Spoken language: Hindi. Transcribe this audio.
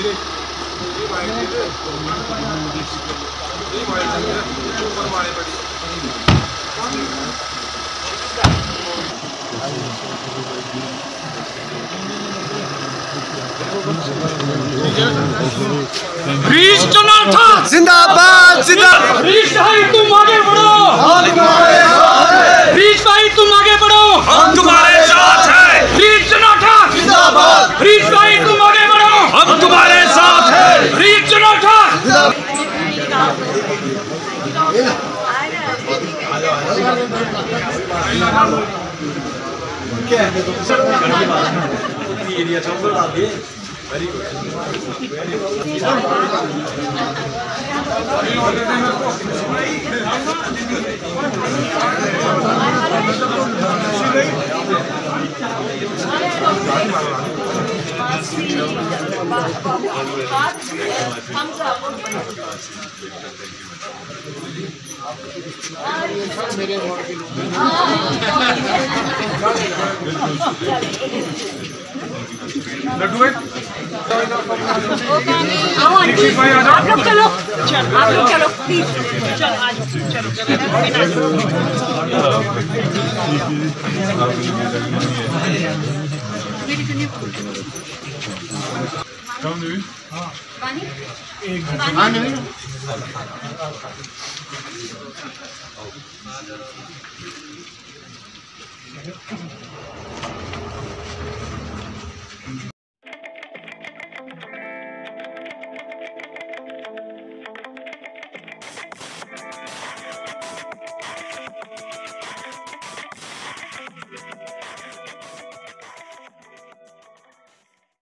जिंदाबाद जिंदाबाद। रीच भाई तुम आगे बढ़ो, हम तुम्हारे साथ हैं। रीच भाई तुम आगे बढ़ो, हम तुम्हारे साथ हैं। रीच चुनाठा जिंदाबाद। रीच भाई तुम आगे बढ़ो, हम तुम्हारे साथ हैं। रीच चुनाठा। Very good. लड्डू है। आप लोग चलो, आप लोग चलो प्लीज, चलो आज चलो पानी